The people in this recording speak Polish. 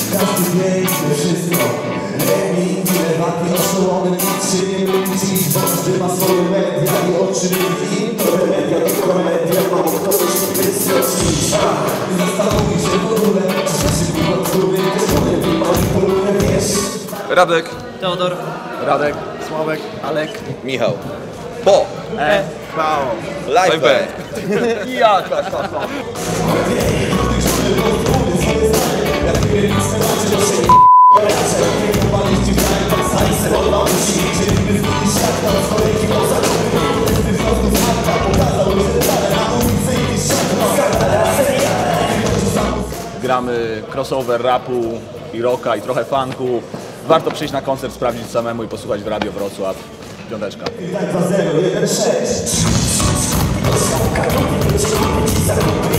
Każdy piękny wszystko. Lemin, lewaki, oszołomy, nic się nie myli. Dziś każdy ma swoje media i oczy myli. To te media, to komedia. Mało kto już nie wystrocić. Nie zastanowił się w ogóle, czy się kurwa wtóry, też powiem, manipuluje, wiesz. Radek, Teodor, Radek, Sławek, Alek, Michał, Bo, Paweł. Live Band. Jaka Gramy crossover rapu i rocka i trochę funku. Warto przyjść na koncert, sprawdzić samemu i posłuchać w Radio Wrocław. Piąteczka. 2-0, 1-6.